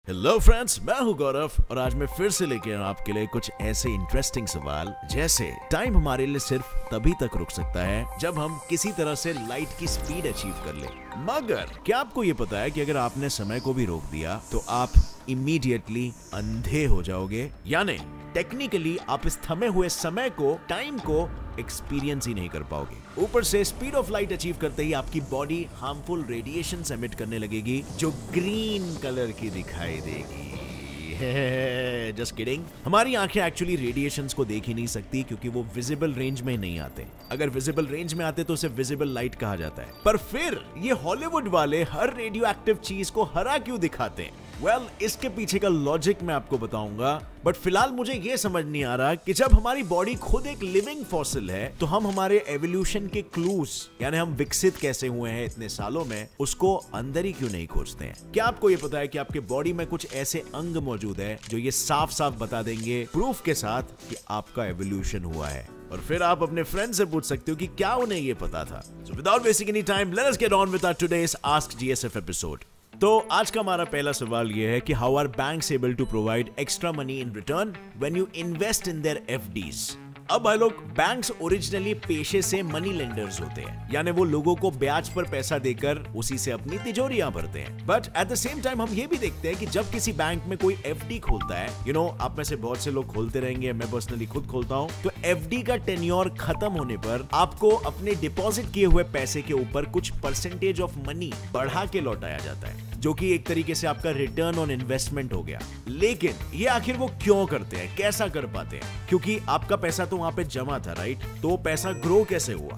Hello friends, मैं हूं गौरव और आज मैं फिर से लेके आया हूं आपके लिए कुछ ऐसे इंटरेस्टिंग सवाल जैसे टाइम हमारे लिए सिर्फ तभी तक रुक सकता है जब हम किसी तरह से लाइट की स्पीड अचीव कर ले। मगर क्या आपको ये पता है कि अगर आपने समय को भी रोक दिया तो आप इमीडिएटली अंधे हो जाओगे, यानी टेक्निकली आप इस थमे हुए समय को, टाइम को एक्सपीरियंस ही नहीं कर पाओगे। ऊपर से स्पीड ऑफ लाइट अचीव करते ही आपकी बॉडी हार्मफुल रेडिएशन एमिट करने लगेगी जो ग्रीन कलर की दिखाई देगी। Just kidding. हमारी आंखें एक्चुअली रेडिएशंस को देख ही नहीं सकती क्योंकि वो विजिबल रेंज में नहीं आते। अगर विजिबल रेंज में आते तो उसे विजिबल लाइट कहा जाता है। पर फिर ये हॉलीवुड वाले हर रेडियो एक्टिव चीज को हरा क्यों दिखाते हैं? इसके पीछे का लॉजिक मैं आपको बताऊंगा, बट फिलहाल मुझे यह समझ नहीं आ रहा कि जब हमारी बॉडी खुद एक लिविंग फॉसिल है तो हम हमारे एवोल्यूशन के क्लूज, यानी हम विकसित कैसे हुए हैं इतने सालों में, उसको अंदर ही क्यों नहीं खोजते हैं? क्या आपको यह पता है कि आपके बॉडी में कुछ ऐसे अंग मौजूद है जो ये साफ साफ बता देंगे प्रूफ के साथ कि आपका एवोल्यूशन हुआ है? और फिर आप अपने फ्रेंड से पूछ सकते हो कि क्या उन्हें यह पता था। So without wasting any time, let us get on with our today's ask GSF episode. तो आज का हमारा पहला सवाल यह है कि how are banks able to provide extra money in return when you invest in their FDs. अब भाई लोग, बैंक्स ओरिजिनली पेशे से मनी लेंडर्स होते हैं, यानी वो लोगों को ब्याज पर पैसा देकर उसी से अपनी तिजोरियां भरते हैं। But at the same time हम ये भी देखते हैं कि जब किसी बैंक में कोई एफडी खोलता है, आप में से बहुत से लोग खोलते रहेंगे, मैं पर्सनली खुद खोलता हूं, तो एफडी का टेन्योर खत्म होने पर आपको अपने डिपॉजिट किए हुए पैसे के ऊपर कुछ परसेंटेज ऑफ मनी बढ़ा के लौटाया जाता है, जो कि एक तरीके से आपका रिटर्न ऑन इन्वेस्टमेंट हो गया। लेकिन ये आखिर वो क्यों करते हैं, कैसा कर पाते हैं? क्योंकि आपका पैसा तो वहां पे जमा था, राइट? तो पैसा ग्रो कैसे हुआ?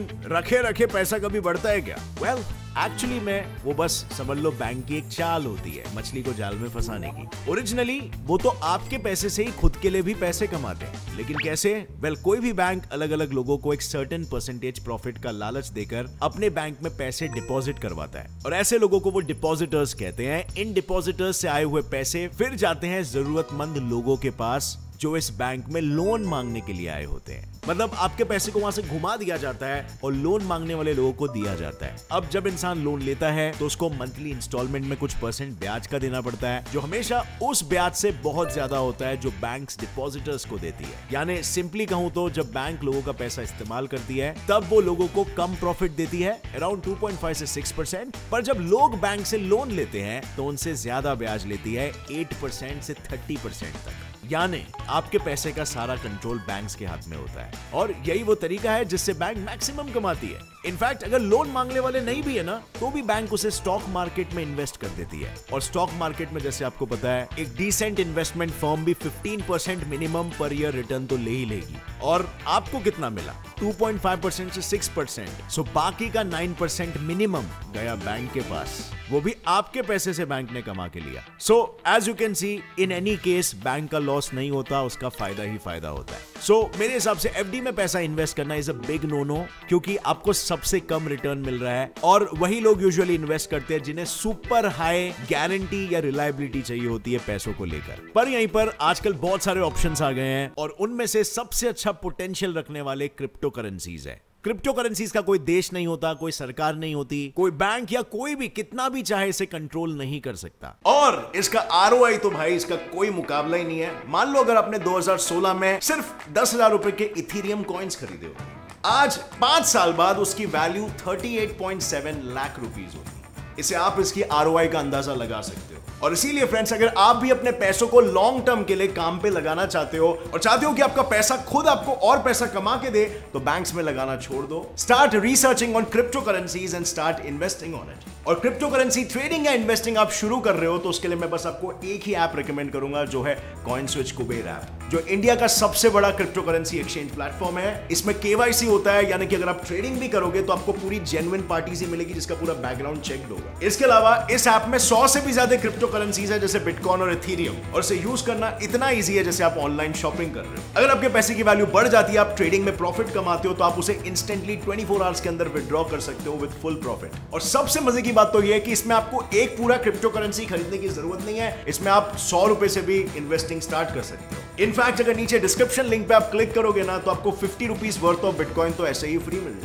रखे रखे पैसा कभी बढ़ता है क्या? एक्चुअली में वो बस समझ लो बैंक की एक चाल होती है मछली को जाल में फंसाने की। ओरिजिनली वो तो आपके पैसे से ही खुद के लिए भी पैसे कमाते हैं, लेकिन कैसे? कोई भी बैंक अलग अलग लोगों को एक सर्टेन परसेंटेज प्रॉफिट का लालच देकर अपने बैंक में पैसे डिपॉजिट करवाता है, और ऐसे लोगों को वो डिपॉजिटर्स कहते हैं। इन डिपॉजिटर्स से आए हुए पैसे फिर जाते हैं जरूरतमंद लोगों के पास जो इस बैंक में लोन मांगने के लिए आए होते हैं। मतलब आपके पैसे को वहां से घुमा दिया जाता है और लोन मांगने वाले लोगों को दिया जाता है। अब जब इंसान लोन लेता है तो उसको मंथली इंस्टॉलमेंट में कुछ परसेंट ब्याज का देना पड़ता है, जो हमेशा उस ब्याज से बहुत ज्यादा होता है जो बैंक्स डिपॉजिटर्स को देती है। यानी सिंपली कहूं तो जब बैंक लोगों का पैसा इस्तेमाल करती है तब वो लोगों को कम प्रॉफिट देती है, अराउंड 2.5 से 6%। पर जब लोग बैंक से लोन लेते हैं तो उनसे ज्यादा ब्याज लेती है, 8% से 30% तक। यानी आपके पैसे का सारा कंट्रोल बैंक्स के हाथ में होता है, और यही वो तरीका है जिससे बैंक मैक्सिमम कमाती है। इनफैक्ट अगर लोन मांगने वाले नहीं भी है ना, तो भी बैंक उसे स्टॉक मार्केट में इन्वेस्ट कर देती है, और स्टॉक मार्केट में जैसे आपको पता है एक डिसेंट इन्वेस्टमेंट फर्म भी 15% मिनिमम पर ईयर रिटर्न तो ले ही लेगी। और आपको कितना मिला? 2.5% से 6%। सो बाकी का 9% मिनिमम गया बैंक के पास, वो भी आपके पैसे से बैंक ने कमा के लिया। So as you can see, in any case bank का लॉस नहीं होता, उसका फायदा ही फायदा होता है। सो मेरे हिसाब से एफडी में पैसा इन्वेस्ट करना is a big no no, क्योंकि आपको सबसे कम रिटर्न मिल रहा है, और वही लोग यूजुअली इन्वेस्ट करते हैं जिन्हें सुपर हाई गारंटी या रिलायबिलिटी चाहिए होती है पैसों को लेकर। पर यहीं पर आजकल बहुत सारे ऑप्शंस आ गए हैं, और उनमें से सबसे अच्छा पोटेंशियल रखने वाले क्रिप्टो करेंसीज है। क्रिप्टो करेंसीज का कोई देश नहीं होता, कोई सरकार नहीं होती, कोई बैंक या कोई भी कितना भी चाहे इसे कंट्रोल नहीं कर सकता, और इसका आरओआई तो भाई इसका कोई मुकाबला ही नहीं है। मान लो अगर आपने 2016 में सिर्फ 10,000 रुपए के इथेरियम कॉइन्स खरीदे हो, आज 5 साल बाद उसकी वैल्यू 38.7 लाख रुपीस होगी। इसे आप इसकी आरओआई का अंदाजा लगा सकते हो। और इसीलिए फ्रेंड्स, अगर आप भी अपने पैसों को लॉन्ग टर्म के लिए काम पे लगाना चाहते हो, और चाहते हो कि आपका पैसा खुद आपको और पैसा कमा के दे, तो बैंक्स में लगाना छोड़ दो। Start researching on crypto currencies and start investing on it. और क्रिप्टो करेंसी ट्रेडिंग या इन्वेस्टिंग आप शुरू कर रहे हो तो उसके लिए मैं बस आपको एक ही ऐप रेकमेंड करूंगा, जो है कॉइनस्विच कुबेर ऐप, जो इंडिया का सबसे बड़ा क्रिप्टो करेंसी एक्सचेंज प्लेटफॉर्म है। इसमें केवाईसी होता है, यानी कि अगर आप ट्रेडिंग भी करोगे तो आपको पूरी जेन्युइन पार्टी से मिलेगी जिसका पूरा बैकग्राउंड चेक होगा। इसके अलावा इस ऐप में 100 से भी ज्यादा क्रिप्टो करेंसीज है, जैसे बिटकॉइन और इथेरियम, और इसे यूज करना इतना ईजी है जैसे आप ऑनलाइन शॉपिंग कर रहे हो। अगर आपके पैसे की वैल्यू बढ़ जाती है, आप ट्रेडिंग में प्रॉफिट कमाते हो, तो आप उसे इंस्टेंटली 24 आवर्स के अंदर विड्रॉ कर सकते हो विद फुल प्रॉफिट। और सबसे मजे की बात तो यह है कि इसमें आपको एक पूरा क्रिप्टो करेंसी खरीदने की जरूरत नहीं है, इसमें आप 100 रुपए से भी इन्वेस्टिंग स्टार्ट कर सकते हो। इनफैक्ट अगर नीचे डिस्क्रिप्शन लिंक पे आप क्लिक करोगे ना, तो आपको 50 रुपीज वर्थ ऑफ बिटकॉइन तो ऐसे ही फ्री मिल जाएगा।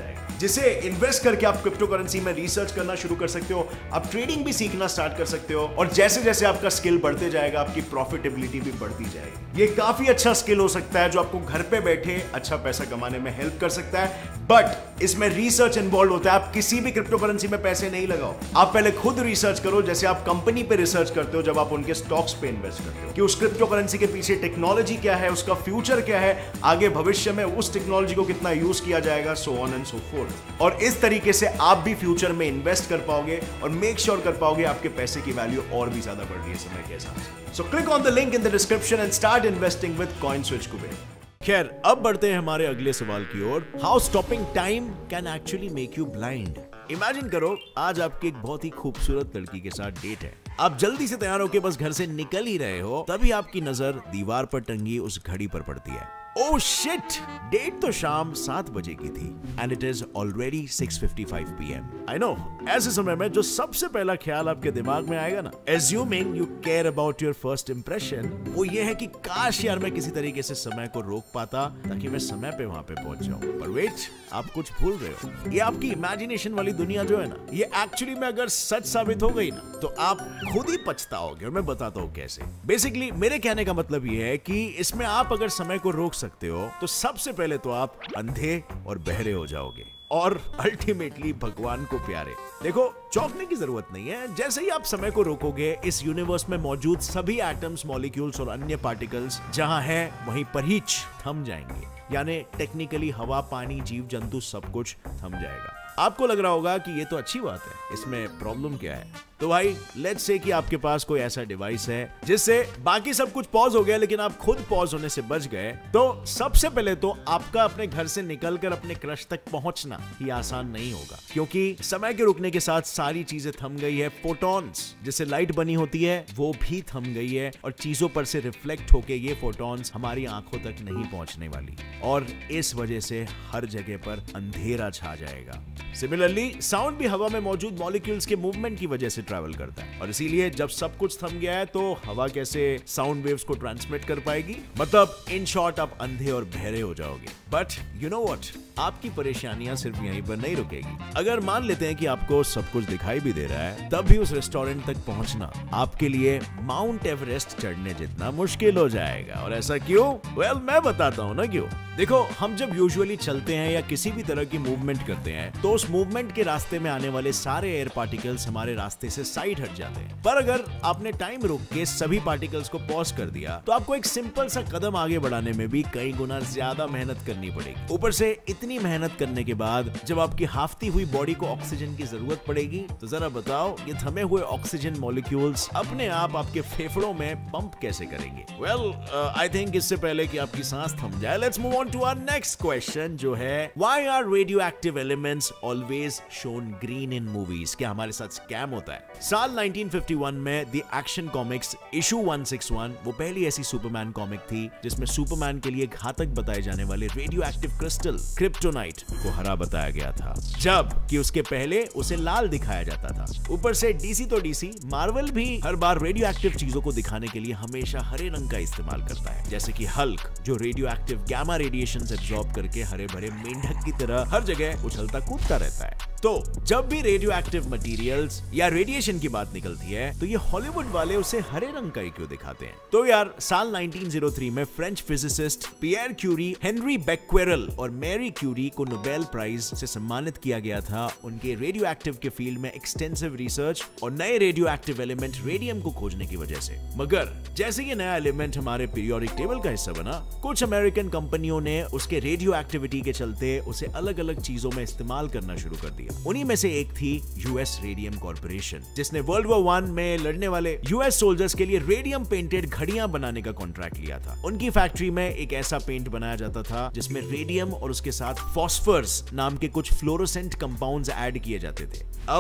जिसे इन्वेस्ट करके आप क्रिप्टो करेंसी में रिसर्च करना शुरू कर सकते हो, आप ट्रेडिंग भी सीखना स्टार्ट कर सकते हो, और जैसे जैसे आपका स्किल बढ़ते जाएगा आपकी प्रॉफिटेबिलिटी भी बढ़ती जाएगी। ये काफी अच्छा स्किल हो सकता है जो आपको घर पे बैठे अच्छा पैसा कमाने में हेल्प कर सकता है, बट इसमें रिसर्च इन्वॉल्व होता है। आप किसी भी क्रिप्टो करेंसी में पैसे नहीं लगाओ, आप पहले खुद रिसर्च करो, जैसे आप कंपनी पे रिसर्च करते हो जब आप उनके स्टॉक्स पे इन्वेस्ट करते हो कि उस क्रिप्टो करेंसी के पीछे टेक्नोलॉजी क्या है, उसका फ्यूचर क्या है, आगे भविष्य में उस टेक्नोलॉजी को कितना यूज किया जाएगा, so on and so forth. और इस तरीके से आप भी फ्यूचर में इन्वेस्ट कर पाओगे और मेक श्योर कर पाओगे आपके पैसे की वैल्यू और भी ज्यादा बढ़ रही है समय के हिसाब से। So click on the link in the description and start investing with CoinSwitch Kuber. खैर, अब बढ़ते हैं हमारे अगले सवाल की ओर। How stopping time can actually make you blind. Imagine करो आज आपकी एक बहुत ही खूबसूरत लड़की के साथ डेट है, आप जल्दी से तैयार होकर बस घर से निकल ही रहे हो, तभी आपकी नजर दीवार पर टंगी उस घड़ी पर पड़ती है। ओह शिट, डेट तो शाम 7 बजे की थी and it is already 6:55 PM। I know, ऐसे समय में जो सबसे पहला ख्याल आपके दिमाग में आएगा ना, assuming you care about your first impression, वो ये है कि काश यार मैं किसी तरीके से समय को रोक पाता ताकि मैं समय पे वहां पे पहुंच जाऊं। पर वेट, आप कुछ भूल रहे हो। ये आपकी इमेजिनेशन वाली दुनिया जो है ना, ये एक्चुअली में अगर सच साबित हो गई ना, तो आप खुद ही पछताओगे, और मैं बताता हूँ कैसे। बेसिकली मेरे कहने का मतलब ये है कि इसमें आप अगर समय को रोक सकते हो तो सबसे पहले तो आप अंधे और बहरे हो जाओगे, और अल्टीमेटली भगवान को प्यारे। देखो, चौंकने की जरूरत नहीं है, जैसे ही आप समय को रोकोगे इस यूनिवर्स में मौजूद सभी एटम्स, मॉलिक्यूल्स और अन्य पार्टिकल्स जहां है वहीं पर ही थम जाएंगे। यानी टेक्निकली हवा, पानी, जीव जंतु सब कुछ थम जाएगा। आपको लग रहा होगा कि ये तो अच्छी बात है, इसमें प्रॉब्लम क्या है? तो भाई लेट्स से कि आपके पास कोई ऐसा डिवाइस है जिससे बाकी सब कुछ पॉज हो गया लेकिन आप खुद पॉज होने से बच गए, तो सबसे पहले तो आपका अपने घर से निकलकर अपने क्रश तक पहुंचना ही आसान नहीं होगा, क्योंकि समय के रुकने के साथ सारी चीजें थम गई है। फोटॉन्स जिससे लाइट बनी होती है वो भी थम गई है, और चीजों पर से रिफ्लेक्ट होके ये फोटॉन्स हमारी आंखों तक नहीं पहुंचने वाली, और इस वजह से हर जगह पर अंधेरा छा जाएगा। सिमिलरली साउंड भी हवा में मौजूद मॉलिक्यूल्स के मूवमेंट की वजह से ट्रैवल करता है, और इसीलिए जब सब कुछ थम गया है तो हवा कैसे साउंड वेव्स को ट्रांसमिट कर पाएगी? मतलब इन शॉर्ट आप अंधे और बहरे हो जाओगे। बट यू नो व्हाट, आपकी परेशानियां सिर्फ यहीं पर नहीं रुकेगी। अगर मान लेते हैं कि आपको सब कुछ दिखाई भी दे रहा है, तब भी उस रेस्टोरेंट तक पहुंचना आपके लिए माउंट एवरेस्ट चढ़ने जितना मुश्किल हो जाएगा। और ऐसा क्यों? वेल, मैं बताता हूं ना क्यों। देखो, हम जब यूजुअली चलते हैं या किसी भी तरह की मूवमेंट करते हैं तो उस मूवमेंट के रास्ते में आने वाले सारे एयर पार्टिकल्स हमारे रास्ते से साइड हट जाते हैं। पर अगर आपने टाइम रोक के सभी पार्टिकल्स को पॉज कर दिया तो आपको एक सिंपल सा कदम आगे बढ़ाने में भी कई गुना ज्यादा मेहनत करनी पड़ेगी। ऊपर से इतनी मेहनत करने के बाद जब आपकी हाफती हुई बॉडी को ऑक्सीजन की जरूरत पड़ेगी, तो जरा बताओ ये थमे हुए ऑक्सीजन मॉलिक्यूल्स अपने आप आपके फेफड़ों में पंप कैसे करेंगे? वेल, आई थिंक इससे पहले कि आपकी सांस थम जाए, let's move on to our next question, जो है why are radioactive elements always shown green in movies? क्या हमारे साथ स्कैम होता है? साल 1951 में द एक्शन कॉमिक्स इशू 161 वो पहली ऐसी सुपरमैन कॉमिक थी जिसमें सुपरमैन के लिए घातक बताए जाने वाले रेडियोएक्टिव क्रिस्टल क्रिप्टोनाइट को हरा बताया गया था, जब कि उसके पहले उसे लाल दिखाया जाता था। ऊपर से डीसी तो डीसी, मार्वल भी हर बार रेडियोएक्टिव चीजों को दिखाने के लिए हमेशा हरे रंग का इस्तेमाल करता है, जैसे कि हल्क जो रेडियोएक्टिव गामा रेडिएशन एब्जॉर्ब करके हरे भरे मेंढक की तरह हर जगह उछलता कूदता रहता है। तो जब भी रेडियोएक्टिव मटेरियल्स या रेडिएशन की बात निकलती है तो ये हॉलीवुड वाले उसे हरे रंग का ही क्यों दिखाते हैं? तो यार, साल 1903 में French physicist Pierre Curie, Henri Becquerel और मैरी क्यूरी को नोबेल प्राइज से सम्मानित किया गया था उनके रेडियोएक्टिव के फील्ड में एक्सटेंसिव रिसर्च और नए रेडियोएक्टिव एलिमेंट रेडियम को खोजने की वजह से। मगर जैसे ये नया एलिमेंट हमारे पीरियोडिक टेबल का हिस्सा बना, कुछ अमेरिकन कंपनियों ने उसके रेडियो एक्टिविटी के चलते उसे अलग अलग चीजों में इस्तेमाल करना शुरू कर दिया। उन्हीं में से एक थी यूएस रेडियम कॉर्पोरेशन, जिसने वर्ल्ड वॉर 1 में लड़ने वाले यूएस सोल्जर्स के लिए रेडियम पेंटेड घड़ियां बनाने का कॉन्ट्रैक्ट लिया था। उनकी फैक्ट्री में एक ऐसा पेंट बनाया जाता था जिसमें रेडियम और उसके साथ फॉस्फरस नाम के कुछ फ्लोरोसेंट कंपाउंड्स ऐड किए जाते थे। अब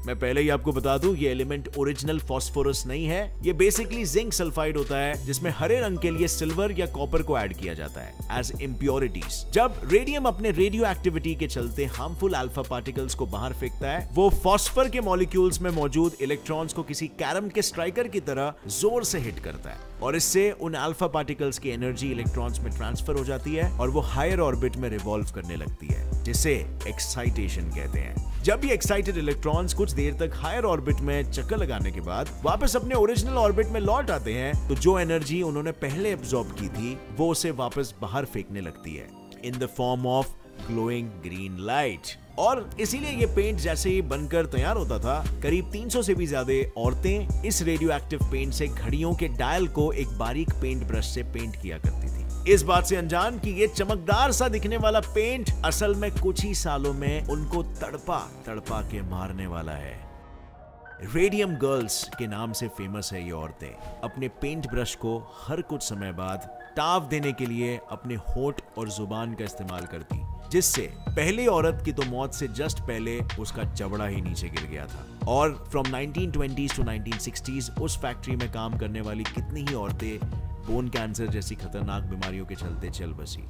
मैं पहले ही आपको बता दूं, ये एलिमेंट ओरिजिनल फास्फोरस नहीं है, ये बेसिकली जिंक सल्फाइड होता है जिसमें हरे रंग के लिए सिल्वर या कॉपर को ऐड किया जाता है एज इम्प्योरिटीज। जब रेडियम अपने रेडियो एक्टिविटी के चलते हार्मफुल अल्फा पार्टिकल्स को बाहर फेंकता है, वो फॉस्फर के मॉलिक्यूल्स में मौजूद इलेक्ट्रॉन्स को किसी कैरम के स्ट्राइकर की तरह जोर से हिट करता है और इससे उन अल्फा पार्टिकल्स की एनर्जी इलेक्ट्रॉन्स में ट्रांसफर हो जाती है और वो हायर ऑर्बिट में रिवॉल्व करने लगती है, जिसे एक्साइटेशन कहते हैं। जब ये एक्साइटेड इलेक्ट्रॉन्स कुछ देर तक हायर ऑर्बिट में चक्कर लगाने के बाद वापस अपने ओरिजिनल ऑर्बिट में लौट आते हैं, तो जो एनर्जी उन्होंने पहले एब्जॉर्ब की थी वो उसे वापस बाहर फेंकने लगती है in the form of glowing green light. और इसीलिए ये पेंट जैसे ही बनकर तैयार होता था, करीब 300 से भी ज्यादा औरतें इस रेडियो एक्टिव पेंट से घड़ियों के डायल को एक बारीक पेंट ब्रश से पेंट किया करती थी, इस बात से अनजान कि ये चमकदार सा दिखने वाला पेंट असल में कुछ ही सालों में उनको तड़पा तड़पा के मारने वाला है। रेडियम गर्ल्स के नाम से फेमस है ये औरतें अपने पेंट ब्रश को हर कुछ समय बाद टाव देने के लिए अपने होठ और जुबान का इस्तेमाल करती, जिससे पहली औरत की तो मौत से जस्ट पहले उसका जबड़ा ही नीचे गिर गया था। और फ्रॉम 1920s टू 1960s उस फैक्ट्री में काम करने वाली कितनी ही औरतें बोन कैंसर जैसी खतरनाक बीमारियों के चलते चल बसी।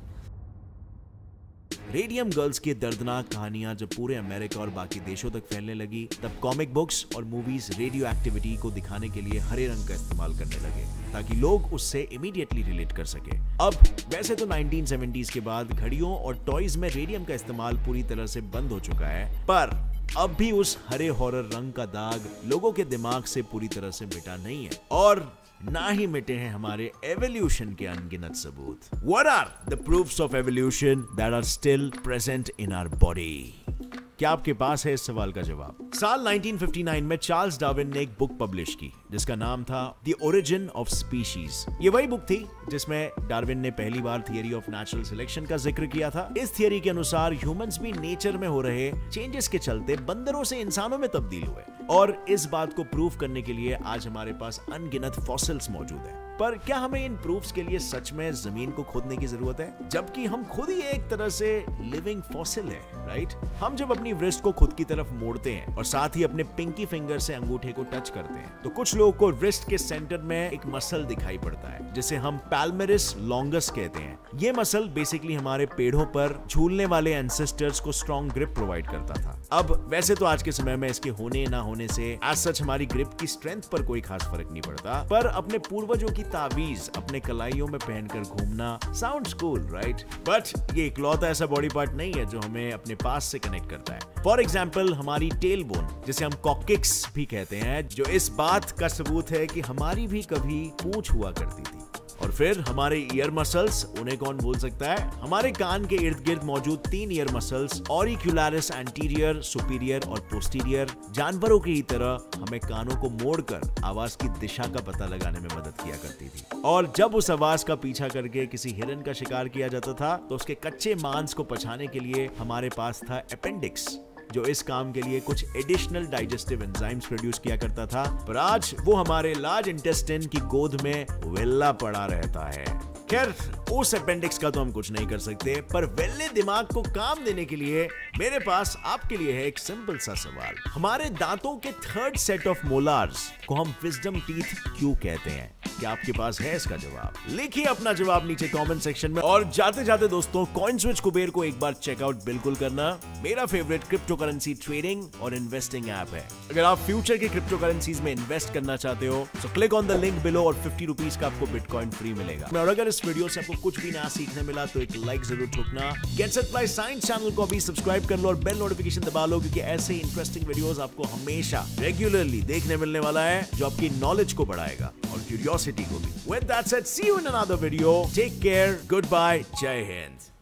रेडियम गर्ल्स की दर्दनाक कहानियां जब पूरे अमेरिका और बाकी देशों तक फैलने लगी, तब कॉमिक बुक्स और मूवीज रेडियो एक्टिविटी को दिखाने के लिए हरे रंग का इस्तेमाल करने लगे ताकि लोग उससे इमीडिएटली रिलेट कर सके। अब वैसे तो 1970s के बाद घड़ियों और टॉयज में रेडियम का इस्तेमाल पूरी तरह से बंद हो चुका है, पर अब भी उस हरे हॉरर रंग का दाग लोगों के दिमाग से पूरी तरह से मिटा नहीं है और ना ही मिटे हैं हमारे एवोल्यूशन के अनगिनत सबूत। What are the proofs of evolution that are still present in our body? क्या आपके पास है इस सवाल का जवाब? साल 1959 में चार्ल्स डार्विन ने एक बुक पब्लिश की जिसका नाम था द ओरिजिन ऑफ स्पीशीज। ये वही बुक थी जिसमें डार्विन ने पहली बार थियरी ऑफ नेचुरल सिलेक्शन का जिक्र किया था। इस थियरी के अनुसार ह्यूमंस भी नेचर में हो रहे चेंजेस के चलते बंदरों से इंसानों में तब्दील हुए और इस बात को प्रूव करने के लिए आज हमारे पास अनगिनत फॉसिल्स मौजूद हैं। पर क्या हमें इन प्रूफ्स के लिए सच में जमीन को खोदने की जरूरत है, जबकि हम खुद ही एक तरह से लिविंग फॉसिल है, राइट? हम जब अपनी रिस्ट को खुद की तरफ मोड़ते हैं और साथ ही अपने पिंकी फिंगर से अंगूठे को टच करते हैं, तो कुछ लोगों को रिस्ट के सेंटर में एक मसल दिखाई पड़ता है जिसे हम पैल्मेरिस लॉन्गस कहते हैं। ये मसल बेसिकली हमारे पेड़ों पर झूलने वाले एंसेस्टर्स को स्ट्रॉन्ग ग्रिप प्रोवाइड करता था। अब वैसे तो आज के समय में इसके होने ना होने से एज सच हमारी ग्रिप की स्ट्रेंथ पर कोई खास फर्क नहीं पड़ता, पर अपने पूर्वजों की तावीज अपने कलाइयों में पहनकर घूमना साउंड्स कूल, राइट? बट ये इकलौता ऐसा बॉडी पार्ट नहीं है जो हमें अपने पास से कनेक्ट करता है। फॉर एग्जाम्पल हमारी टेल बोन, जिसे हम कॉक्सिक्स भी कहते हैं, जो इस बात का सबूत है कि हमारी भी कभी पूंछ हुआ करती थी। और फिर हमारे ईयर मसल्स, उन्हें कौन भूल सकता है? हमारे कान के इर्द गिर्द मौजूद 3 ear muscles, auricularis anterior, superior और पोस्टीरियर, जानवरों की ही तरह हमें कानों को मोड़कर आवाज की दिशा का पता लगाने में मदद किया करती थी। और जब उस आवाज का पीछा करके किसी हिरन का शिकार किया जाता था, तो उसके कच्चे मांस को पचाने के लिए हमारे पास था अपेंडिक्स, जो इस काम के लिए कुछ एडिशनल डाइजेस्टिव एंजाइम्स प्रोड्यूस किया करता था, पर आज वो हमारे लार्ज इंटेस्टाइन की गोद में वेल्ला पड़ा रहता है। खैर, उस अपेंडिक्स का तो हम कुछ नहीं कर सकते, पर वेल्ले दिमाग को काम देने के लिए मेरे पास आपके लिए है एक सिंपल सा सवाल। हमारे दांतों के थर्ड सेट ऑफ मोलार्स को हम विजडम टीथ क्यों कहते हैं? क्या आपके पास है इसका जवाब? लिखिए अपना जवाब नीचे कमेंट सेक्शन में। और जाते जाते दोस्तों, कॉइनस्विच कुबेर को एक बार चेकआउट बिल्कुल करना। मेरा फेवरेट क्रिप्टो करेंसी ट्रेडिंग और इन्वेस्टिंग ऐप है। अगर आप फ्यूचर के क्रिप्टो करेंसीज में इन्वेस्ट करना चाहते हो तो click on the link below और 50 रुपीज का आपको बिटकॉइन फ्री मिलेगा। और अगर इस वीडियो से आपको कुछ भी नया सीखने मिला तो एक लाइक जरूर ठोकना। Get set fly science channel को अभी सब्सक्राइब कर लो और बेल नोटिफिकेशन दबा लो, क्योंकि ऐसे इंटरेस्टिंग वीडियोस आपको हमेशा रेगुलरली देखने मिलने वाला है, जो आपकी नॉलेज को बढ़ाएगा और क्यूरियोसिटी को भी। With that said, see you in another video. Take care. Goodbye. Jai Hind.